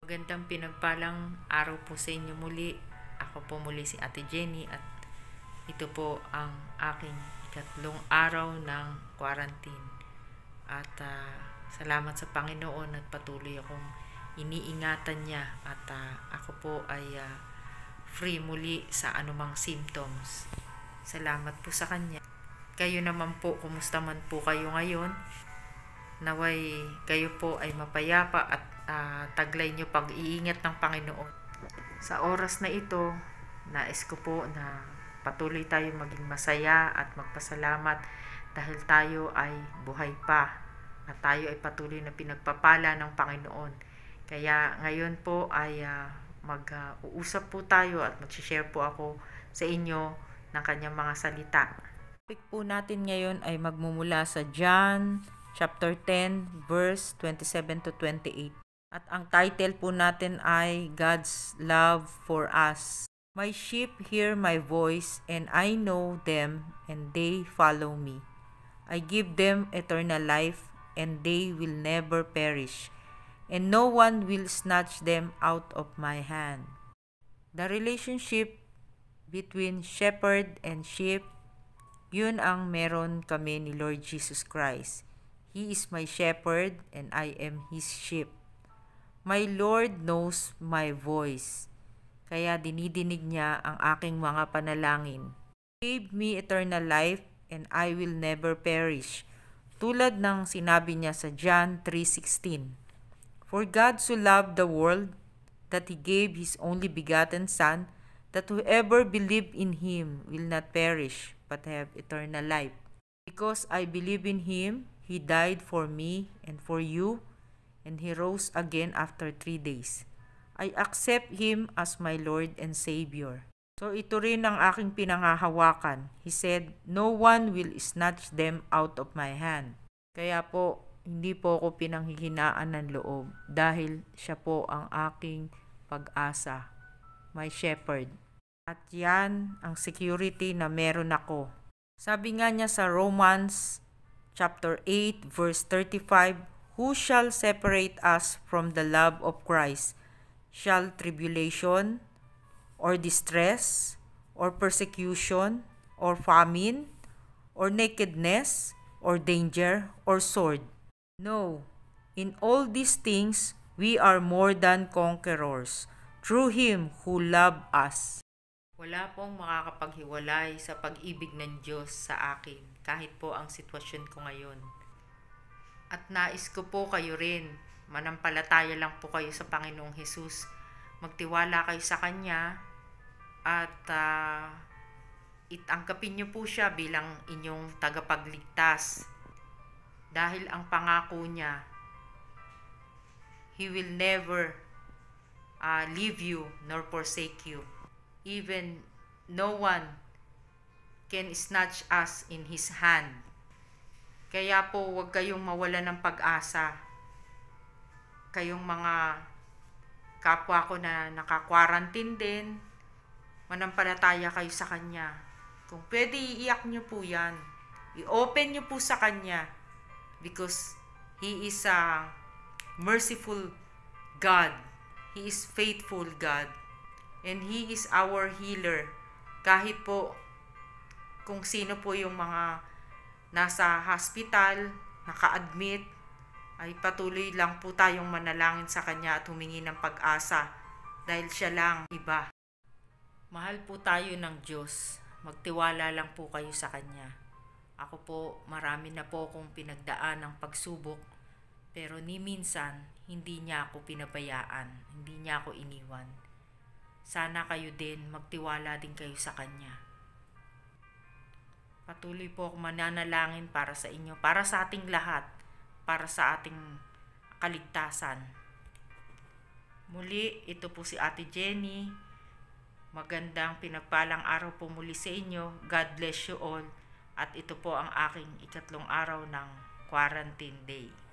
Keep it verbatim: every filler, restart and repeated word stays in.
Magandang pinagpalang araw po sa inyo muli. Ako po muli si Ate Jenny at ito po ang aking ikatlong araw ng quarantine. At uh, salamat sa Panginoon at patuloy akong iniingatan niya at uh, ako po ay uh, free muli sa anumang symptoms. Salamat po sa Kanya. Kayo naman po, kumusta man po kayo ngayon? Naway kayo po ay mapayapa at uh, taglay nyo pag-iingat ng Panginoon. Sa oras na ito, nais ko po na patuloy tayo maging masaya at magpasalamat dahil tayo ay buhay pa at tayo ay patuloy na pinagpapala ng Panginoon. Kaya ngayon po ay uh, mag-uusap uh, po tayo at mag-share po ako sa inyo ng kanyang mga salita. Topic po natin ngayon ay magmumula sa John chapter ten verse twenty-seven to twenty-eight. At ang title po natin ay God's Love for Us. My sheep hear my voice and I know them and they follow me. I give them eternal life and they will never perish, and no one will snatch them out of my hand. The relationship between shepherd and sheep, yun ang meron kami ni Lord Jesus Christ. He is my shepherd and I am His sheep. My Lord knows my voice, kaya dinidinig niya ang aking mga panalangin. He gave me eternal life and I will never perish. Tulad ng sinabi niya sa John three sixteen. For God so loved the world that He gave His only begotten Son, that whoever believed in Him will not perish but have eternal life. Because I believe in Him, He died for me and for you, and He rose again after three days. I accept Him as my Lord and Savior. So ito rin ang aking pinangahawakan. He said, no one will snatch them out of my hand. Kaya po, hindi po ako pinanghihinaan ng loob dahil siya po ang aking pag-asa, my shepherd. At yan ang security na meron ako. Sabi nga niya sa Romans chapter eight verse thirty-five, who shall separate us from the love of Christ? Shall tribulation, or distress, or persecution, or famine, or nakedness, or danger, or sword? No, in all these things we are more than conquerors through Him who loved us. Wala pong makakapaghiwalay sa pag-ibig ng Diyos sa akin, kahit po ang sitwasyon ko ngayon. At nais ko po kayo rin, manampalataya lang po kayo sa Panginoong Hesus, magtiwala kayo sa Kanya, at uh, itangkapin niyo po siya bilang inyong tagapagligtas. Dahil ang pangako niya, He will never uh, leave you nor forsake you. Even no one can snatch us in His hand. Kaya po huwag kayong mawala ng pag-asa. Kayong mga kapwa ko na naka-quarantine din, manampalataya kayo sa Kanya. Kung pwede, iiyak nyo po yan. I-open nyo po sa Kanya. Because He is a merciful God. He is faithful God. And He is our healer. Kahit po kung sino po yung mga nasa hospital, naka-admit, ay patuloy lang po tayong manalangin sa Kanya at humingi ng pag-asa dahil siya lang iba. Mahal po tayo ng Diyos. Magtiwala lang po kayo sa Kanya. Ako po, marami na po akong pinagdaan ng pagsubok, pero ni minsan, hindi niya ako pinabayaan, hindi niya ako iniwan. Sana kayo din, magtiwala din kayo sa Kanya. Patuloy po ako mananalangin para sa inyo, para sa ating lahat, para sa ating kaligtasan. Muli, ito po si Ate Jenny. Magandang pinagpalang araw po muli sa inyo. God bless you all. At ito po ang aking ikatlong araw ng quarantine day.